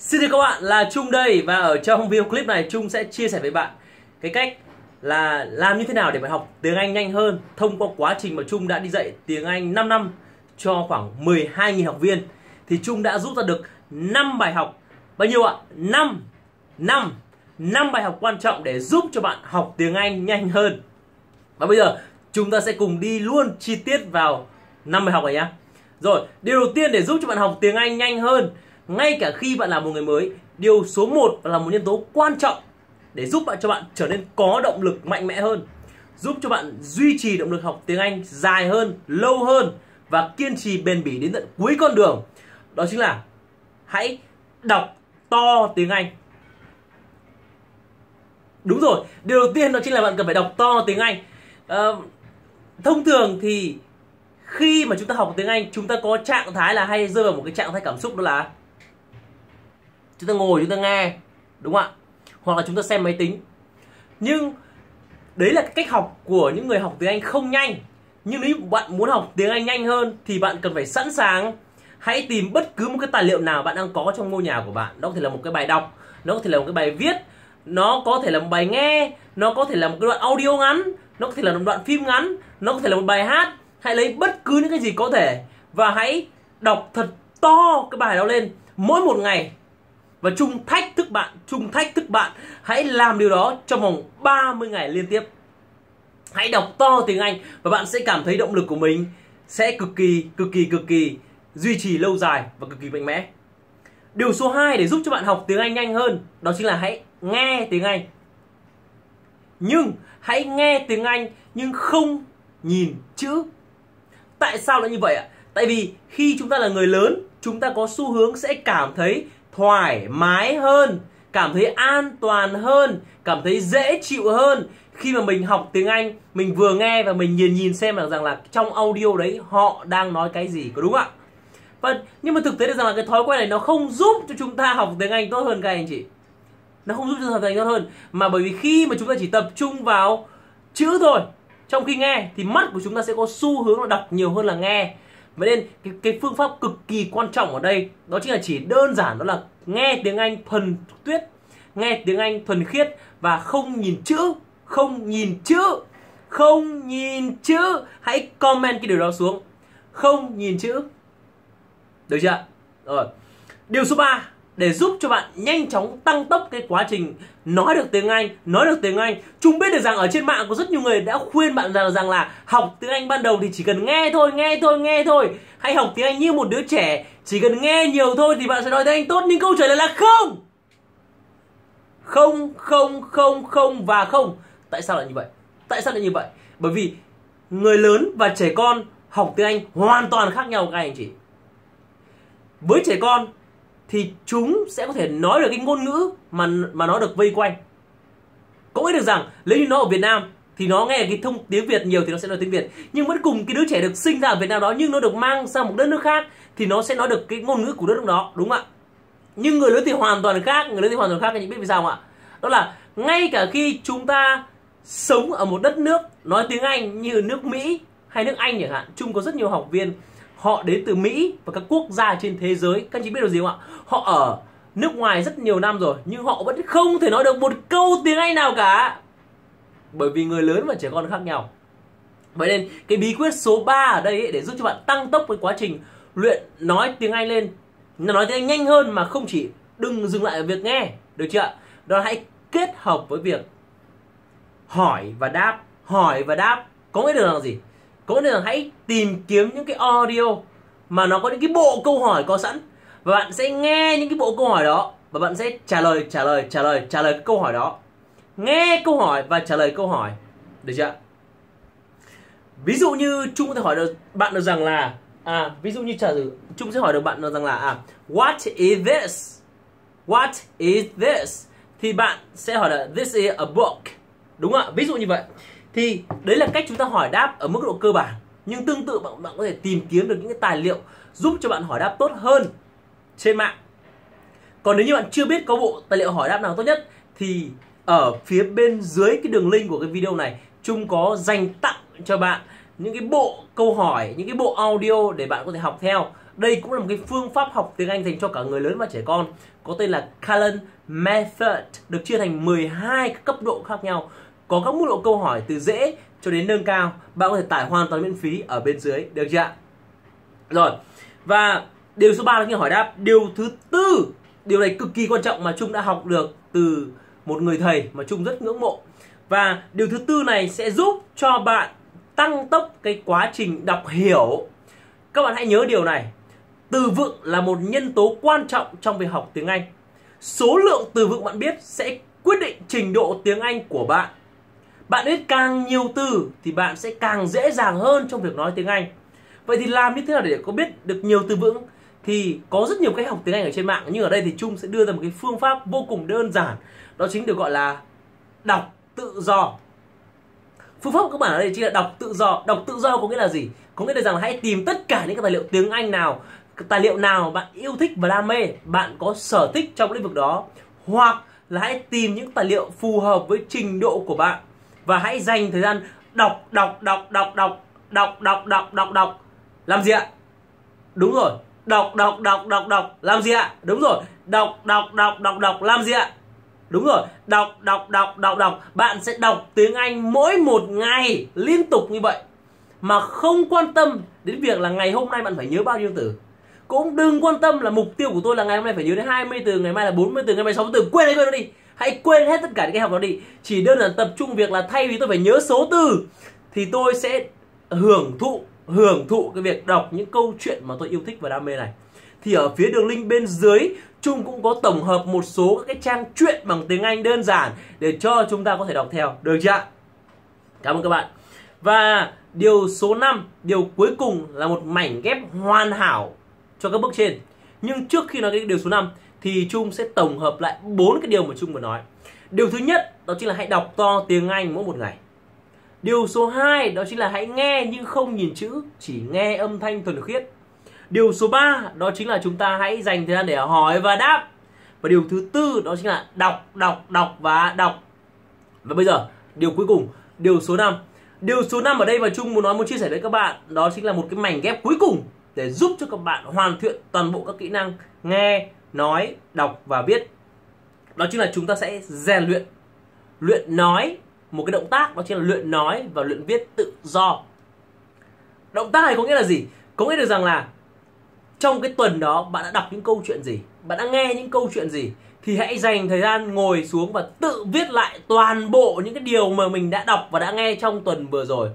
Xin chào các bạn, là Trung đây. Và ở trong video clip này Trung sẽ chia sẻ với bạn cái cách là làm như thế nào để bạn học tiếng Anh nhanh hơn thông qua quá trình mà Trung đã đi dạy tiếng Anh 5 năm cho khoảng 12.000 học viên. Thì Trung đã rút ra được 5 bài học. Bao nhiêu ạ? 5 bài học quan trọng để giúp cho bạn học tiếng Anh nhanh hơn. Và bây giờ chúng ta sẽ cùng đi luôn chi tiết vào 5 bài học này nhé. Rồi, điều đầu tiên để giúp cho bạn học tiếng Anh nhanh hơn ngay cả khi bạn là một người mới, điều số 1 là một nhân tố quan trọng để giúp cho bạn trở nên có động lực mạnh mẽ hơn, giúp cho bạn duy trì động lực học tiếng Anh dài hơn, lâu hơn và kiên trì bền bỉ đến tận cuối con đường. Đó chính là hãy đọc to tiếng Anh. Đúng rồi, điều đầu tiên đó chính là bạn cần phải đọc to tiếng Anh. Thông thường thì khi mà chúng ta học tiếng Anh, chúng ta có trạng thái là hay rơi vào một cái trạng thái cảm xúc, đó là chúng ta ngồi chúng ta nghe, đúng không ạ? Hoặc là chúng ta xem máy tính. Nhưng đấy là cái cách học của những người học tiếng Anh không nhanh. Nhưng nếu bạn muốn học tiếng Anh nhanh hơn thì bạn cần phải sẵn sàng. Hãy tìm bất cứ một cái tài liệu nào bạn đang có trong ngôi nhà của bạn. Nó có thể là một cái bài đọc, nó có thể là một cái bài viết, nó có thể là một bài nghe, nó có thể là một cái đoạn audio ngắn, nó có thể là một đoạn phim ngắn, nó có thể là một bài hát. Hãy lấy bất cứ những cái gì có thể và hãy đọc thật to cái bài đó lên mỗi một ngày. Và Trung thách thức bạn hãy làm điều đó trong vòng 30 ngày liên tiếp. Hãy đọc to tiếng Anh và bạn sẽ cảm thấy động lực của mình sẽ cực kỳ duy trì lâu dài và cực kỳ mạnh mẽ. Điều số 2 để giúp cho bạn học tiếng Anh nhanh hơn, đó chính là hãy nghe tiếng Anh. Nhưng hãy nghe tiếng Anh nhưng không nhìn chữ. Tại sao lại như vậy ạ? Tại vì khi chúng ta là người lớn, chúng ta có xu hướng sẽ cảm thấy thoải mái hơn, cảm thấy an toàn hơn, cảm thấy dễ chịu hơn khi mà mình học tiếng Anh, mình vừa nghe và mình nhìn xem rằng là trong audio đấy họ đang nói cái gì, có đúng không ạ? Nhưng mà thực tế là rằng là cái thói quen này nó không giúp cho chúng ta học tiếng Anh tốt hơn các anh chị. Nó không giúp cho chúng ta học tiếng Anh tốt hơn, mà bởi vì khi mà chúng ta chỉ tập trung vào chữ thôi, trong khi nghe thì mắt của chúng ta sẽ có xu hướng là đọc nhiều hơn là nghe. Vậy nên cái phương pháp cực kỳ quan trọng ở đây đó chính là chỉ đơn giản, đó là nghe tiếng Anh thuần tuyết, nghe tiếng Anh thuần khiết và không nhìn chữ. Hãy comment cái điều đó xuống. Không nhìn chữ. Được chưa? Rồi. Điều số 3 để giúp cho bạn nhanh chóng tăng tốc cái quá trình nói được tiếng Anh. Chúng biết được rằng ở trên mạng có rất nhiều người đã khuyên bạn rằng là học tiếng Anh ban đầu thì chỉ cần nghe thôi. Hãy học tiếng Anh như một đứa trẻ, chỉ cần nghe nhiều thôi thì bạn sẽ nói tiếng Anh tốt. Nhưng câu trả lời là không. Không và không. Tại sao lại như vậy? Bởi vì người lớn và trẻ con học tiếng Anh hoàn toàn khác nhau các anh chị. Với trẻ con thì chúng sẽ có thể nói được cái ngôn ngữ mà nó được vây quanh. Có nghĩa được rằng nếu như nó ở Việt Nam thì nó nghe cái tiếng Việt nhiều thì nó sẽ nói tiếng Việt. Nhưng vẫn cùng cái đứa trẻ được sinh ra ở Việt Nam đó, nhưng nó được mang sang một đất nước khác thì nó sẽ nói được cái ngôn ngữ của đất nước đó, đúng không ạ? Nhưng người lớn thì hoàn toàn khác. Anh chị biết vì sao không ạ? Đó là ngay cả khi chúng ta sống ở một đất nước nói tiếng Anh như nước Mỹ hay nước Anh chẳng hạn. Chung có rất nhiều học viên họ đến từ Mỹ và các quốc gia trên thế giới. Các anh chị biết điều gì không ạ? Họ ở nước ngoài rất nhiều năm rồi nhưng họ vẫn không thể nói được một câu tiếng Anh nào cả. Bởi vì người lớn và trẻ con khác nhau. Vậy nên cái bí quyết số 3 ở đây để giúp cho bạn tăng tốc với quá trình luyện nói tiếng Anh lên, nói tiếng Anh nhanh hơn mà không chỉ đừng dừng lại ở việc nghe, được chưa? Đó là hãy kết hợp với việc hỏi và đáp. Có nghĩa là gì? Có nghĩa là hãy tìm kiếm những cái audio mà nó có những cái bộ câu hỏi có sẵn, và bạn sẽ nghe những cái bộ câu hỏi đó và bạn sẽ trả lời cái câu hỏi đó. Nghe câu hỏi và trả lời câu hỏi, được chưa? Ví dụ như Trung có thể hỏi được bạn được rằng là Trung sẽ hỏi được bạn rằng là what is this? Thì bạn sẽ hỏi là this is a book. Đúng không ạ? Ví dụ như vậy. Thì đấy là cách chúng ta hỏi đáp ở mức độ cơ bản. Nhưng tương tự bạn có thể tìm kiếm được những cái tài liệu giúp cho bạn hỏi đáp tốt hơn trên mạng. Còn nếu như bạn chưa biết có bộ tài liệu hỏi đáp nào tốt nhất thì ở phía bên dưới cái đường link của cái video này, Trung có dành tặng cho bạn những cái bộ câu hỏi, những cái bộ audio để bạn có thể học theo. Đây cũng là một cái phương pháp học tiếng Anh dành cho cả người lớn và trẻ con, có tên là Kalen Method, được chia thành 12 các cấp độ khác nhau, có các mức độ câu hỏi từ dễ cho đến nâng cao. Bạn có thể tải hoàn toàn miễn phí ở bên dưới, được chưa? Rồi, và điều số 3 là hỏi đáp. Điều thứ tư, điều này cực kỳ quan trọng mà Trung đã học được từ một người thầy mà Trung rất ngưỡng mộ. Và điều thứ tư này sẽ giúp cho bạn tăng tốc cái quá trình đọc hiểu. Các bạn hãy nhớ điều này, từ vựng là một nhân tố quan trọng trong việc học tiếng Anh. Số lượng từ vựng bạn biết sẽ quyết định trình độ tiếng Anh của bạn. Bạn biết càng nhiều từ thì bạn sẽ càng dễ dàng hơn trong việc nói tiếng Anh. Vậy thì làm như thế nào để có biết được nhiều từ vựng? Thì có rất nhiều cách học tiếng Anh ở trên mạng, nhưng ở đây thì Trung sẽ đưa ra một cái phương pháp vô cùng đơn giản. Đó chính được gọi là đọc tự do. Phương pháp của các bạn ở đây chính là đọc tự do. Đọc tự do có nghĩa là gì? Có nghĩa là rằng hãy tìm tất cả những cái tài liệu tiếng Anh nào, tài liệu nào bạn yêu thích và đam mê, bạn có sở thích trong lĩnh vực đó, hoặc là hãy tìm những tài liệu phù hợp với trình độ của bạn và hãy dành thời gian đọc. Làm gì ạ? Đúng rồi, đọc. Làm gì ạ? Đúng rồi, đọc. Làm gì ạ? Đúng rồi, đọc. Bạn sẽ đọc tiếng Anh mỗi một ngày liên tục như vậy, mà không quan tâm đến việc là ngày hôm nay bạn phải nhớ bao nhiêu từ. Cũng đừng quan tâm là mục tiêu của tôi là ngày hôm nay phải nhớ đến 20 từ, ngày mai là 40 từ, ngày mai 60 từ. Quên nó đi. Hãy quên hết tất cả những cái học đó đi. Chỉ đơn giản tập trung việc là thay vì tôi phải nhớ số từ thì tôi sẽ hưởng thụ cái việc đọc những câu chuyện mà tôi yêu thích và đam mê này. Thì ở phía đường link bên dưới, Trung cũng có tổng hợp một số các cái trang truyện bằng tiếng Anh đơn giản để cho chúng ta có thể đọc theo, được chưa? Cảm ơn các bạn. Và điều số 5, điều cuối cùng là một mảnh ghép hoàn hảo cho các bước trên. Nhưng trước khi nói cái điều số 5 thì Trung sẽ tổng hợp lại 4 cái điều mà Trung vừa nói. Điều thứ nhất đó chính là hãy đọc to tiếng Anh mỗi một ngày. Điều số 2 đó chính là hãy nghe nhưng không nhìn chữ, chỉ nghe âm thanh thuần khiết. Điều số 3 đó chính là chúng ta hãy dành thời gian để hỏi và đáp. Và điều thứ tư đó chính là đọc và đọc. Và bây giờ điều cuối cùng, điều số 5. Điều số 5 ở đây mà Trung muốn chia sẻ với các bạn, đó chính là một cái mảnh ghép cuối cùng để giúp cho các bạn hoàn thiện toàn bộ các kỹ năng nghe, nói, đọc và viết. Đó chính là chúng ta sẽ rèn luyện nói, một cái động tác đó chính là luyện nói và luyện viết tự do. Động tác này có nghĩa là gì? Có nghĩa được rằng là trong cái tuần đó bạn đã đọc những câu chuyện gì, bạn đã nghe những câu chuyện gì, thì hãy dành thời gian ngồi xuống và tự viết lại toàn bộ những cái điều mà mình đã đọc và đã nghe trong tuần vừa rồi.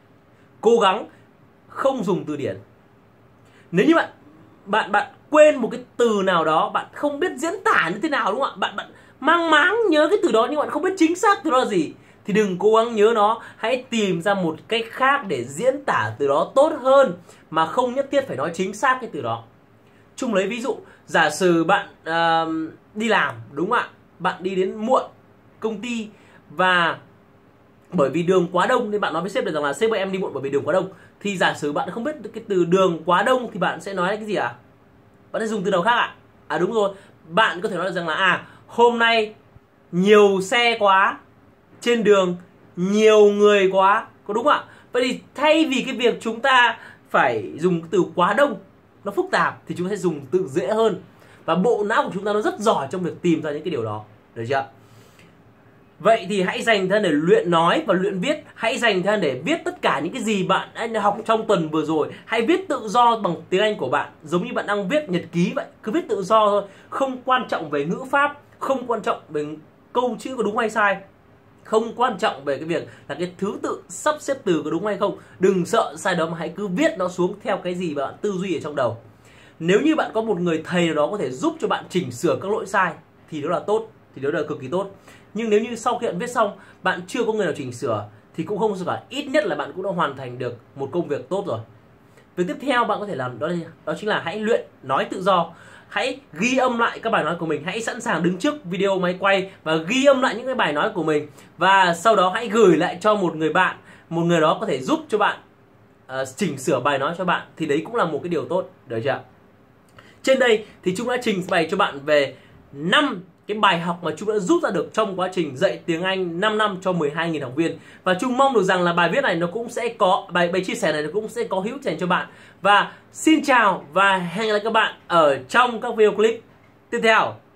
Cố gắng không dùng từ điển. Nếu như bạn quên một cái từ nào đó, bạn không biết diễn tả như thế nào, đúng không ạ? Bạn mang máng nhớ cái từ đó nhưng bạn không biết chính xác từ đó là gì, thì đừng cố gắng nhớ nó, hãy tìm ra một cách khác để diễn tả từ đó tốt hơn, mà không nhất thiết phải nói chính xác cái từ đó. Chung lấy ví dụ, giả sử bạn đi làm, đúng không ạ? Bạn đi đến muộn công ty và bởi vì đường quá đông nên bạn nói với sếp được rằng là sếp ơi em đi muộn bởi vì đường quá đông. Thì giả sử bạn không biết cái từ đường quá đông thì bạn sẽ nói cái gì ạ? Bạn sẽ dùng từ nào khác ạ? À đúng rồi, bạn có thể nói rằng là hôm nay nhiều xe quá, trên đường nhiều người quá, có đúng không ạ? Vậy thì thay vì cái việc chúng ta phải dùng từ quá đông, nó phức tạp, thì chúng ta sẽ dùng từ dễ hơn. Và bộ não của chúng ta nó rất giỏi trong việc tìm ra những cái điều đó, được chưa? Vậy thì hãy dành thời gian để luyện nói và luyện viết. Hãy dành thời gian để viết tất cả những cái gì bạn đã học trong tuần vừa rồi. Hãy viết tự do bằng tiếng Anh của bạn, giống như bạn đang viết nhật ký vậy. Cứ viết tự do thôi, không quan trọng về ngữ pháp, không quan trọng về câu chữ có đúng hay sai, không quan trọng về cái việc là cái thứ tự sắp xếp từ có đúng hay không. Đừng sợ sai đó mà hãy cứ viết nó xuống theo cái gì bạn tư duy ở trong đầu. Nếu như bạn có một người thầy nào đó có thể giúp cho bạn chỉnh sửa các lỗi sai thì đó là tốt, thì đó là cực kỳ tốt. Nhưng nếu như sau khi bạn viết xong bạn chưa có người nào chỉnh sửa thì cũng không sao cả, ít nhất là bạn cũng đã hoàn thành được một công việc tốt rồi. Việc tiếp theo bạn có thể làm đó chính là hãy luyện nói tự do. Hãy ghi âm lại các bài nói của mình, hãy sẵn sàng đứng trước video máy quay và ghi âm lại những cái bài nói của mình, và sau đó hãy gửi lại cho một người bạn, một người đó có thể giúp cho bạn chỉnh sửa bài nói cho bạn, thì đấy cũng là một cái điều tốt, được chưa? Trên đây thì chúng đã trình bày cho bạn về 5 cái bài học mà Trung đã rút ra được trong quá trình dạy tiếng Anh 5 năm cho 12.000 học viên. Và Trung mong được rằng là bài viết này nó cũng sẽ có, bài chia sẻ này nó cũng sẽ có hữu ích dành cho bạn. Và xin chào và hẹn gặp lại các bạn ở trong các video clip tiếp theo.